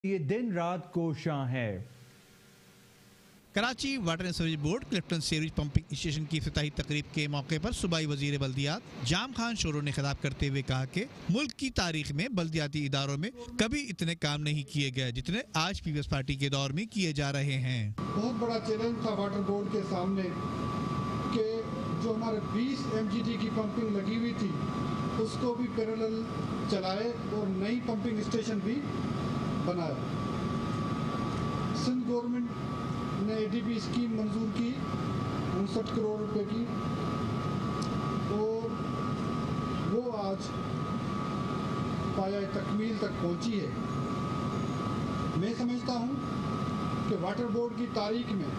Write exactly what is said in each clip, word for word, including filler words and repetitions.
ये दिन रात कोशां है। Karachi water and sewerage board Clifton sewerage pumping station की इफ्तिताही तकरीब के मौके पर सूबाई वजीर बल्दियात जाम खान शोरो ने खिताब करते हुए कहा कि मुल्क की तारीख में बल्दियाती इदारों में कभी इतने काम नहीं किए गए जितने आज पीपल्स पार्टी के दौर में किए जा रहे हैं। बहुत बड़ा चैलेंज था वाटर बोर्ड के सामने कि जो हमारे बीस एम जी डी की पंपिंग लगी हुई थी उसको भी पैरेलल चलाए और नई पंपिंग स्टेशन भी बनाए। सिंध गवर्नमेंट ने ए डी पी स्कीम मंजूर की उनसठ करोड़ रुपए की और वो आज पाया तकमील तक पहुंची है। मैं समझता हूं कि वाटर बोर्ड की तारीख में,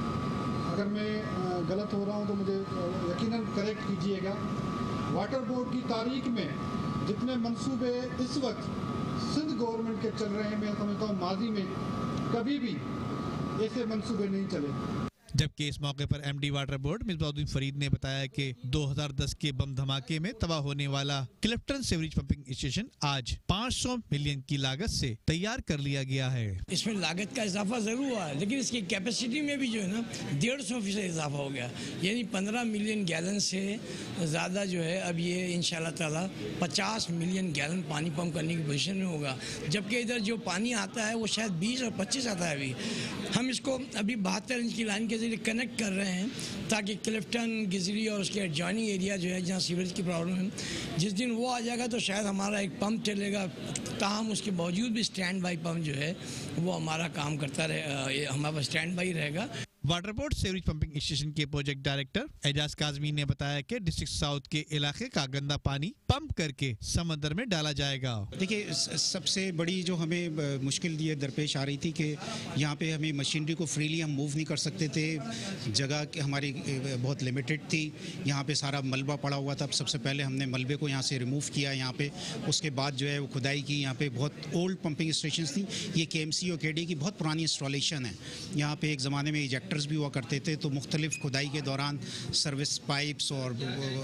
अगर मैं गलत हो रहा हूं तो मुझे यकीनन करेक्ट कीजिएगा, वाटर बोर्ड की तारीख में जितने मंसूबे इस वक्त सिंध गवर्नमेंट के चल रहे हैं, मैं समझता हूँ माजी में कभी भी ऐसे मंसूबे नहीं चले। जबकि इस मौके पर MD water board Misbahuddin Farid ने बताया कि दो हज़ार दस के बम धमाके में तबाह होने वाला क्लिफ्टन सीवरेज पंपिंग स्टेशन आज पाँच सौ मिलियन की लागत से तैयार कर लिया गया है। इसमें लागत का इजाफा जरूर हुआ है, लेकिन इसकी कैपेसिटी में भी जो है ना डेढ़ सौ फीसद इजाफा हो गया, यानी पंद्रह मिलियन गैलन से ज़्यादा जो है अब ये इंशाल्लाह ताला पचास मिलियन गैलन पानी पंप करने की पोजीशन में होगा। जबकि इधर जो पानी आता है वो शायद बीस और पच्चीस आता है। अभी हम इसको अभी बहत्तर इंच की लाइन के जरिए कनेक्ट कर रहे हैं ताकि क्लिफ्टन, गिजरी और उसके एडजॉइनिंग एरिया जो है जहाँ सीवरेज की प्रॉब्लम है, जिस दिन वो आ जाएगा तो शायद हमारा एक पंप चलेगा। ताहम उसके बावजूद भी स्टैंड बाई पंप जो है वो हमारा काम करता रहे, हमारा स्टैंड बाई रहेगा। Water board sewerage pumping station के प्रोजेक्ट डायरेक्टर एजाज काजमी ने बताया कि डिस्ट्रिक्ट साउथ के इलाके का गंदा पानी पंप करके समंदर में डाला जाएगा। देखिए, सबसे बड़ी जो हमें मुश्किल ये दरपेश आ रही थी कि यहाँ पे हमें मशीनरी को फ्रीली हम मूव नहीं कर सकते थे, जगह हमारी बहुत लिमिटेड थी। यहाँ पे सारा मलबा पड़ा हुआ था। सबसे पहले हमने मलबे को यहाँ से रिमूव किया यहाँ पे, उसके बाद जो है वो खुदाई की। यहाँ पे बहुत ओल्ड पंपिंग स्टेशन थी, ये के एम सी और के डी की बहुत पुरानी इंस्टॉलेशन है। यहाँ पे एक ज़माने में इजेक्टर भी हुआ करते थे, तो मुख्तलिफ खुदाई के दौरान सर्विस पाइप्स और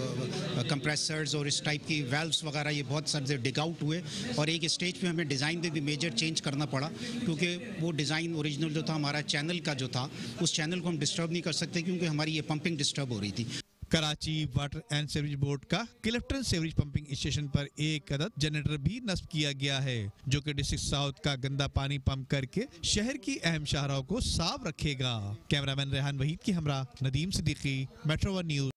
कंप्रेसर्स और इस टाइप की वेल्व्स वगैरह ये बहुत सारे डिग आउट हुए और एक स्टेज पे हमें डिज़ाइन में भी मेजर चेंज करना पड़ा, क्योंकि वो डिज़ाइन ओरिजिनल जो था हमारा चैनल का जो था, उस चैनल को हम डिस्टर्ब नहीं कर सकते क्योंकि हमारी ये पंपिंग डिस्टर्ब हो रही थी। Karachi water and sewerage board का क्लिफ्टन सीवरेज पंपिंग स्टेशन पर एक अदद जनरेटर भी नस्ब किया गया है जो कि डिस्ट्रिक्ट साउथ का गंदा पानी पंप करके शहर की अहम शाहराहों को साफ रखेगा। कैमरामैन रेहान वहीद की Humera Nadeem Siddiqui, Metro One news.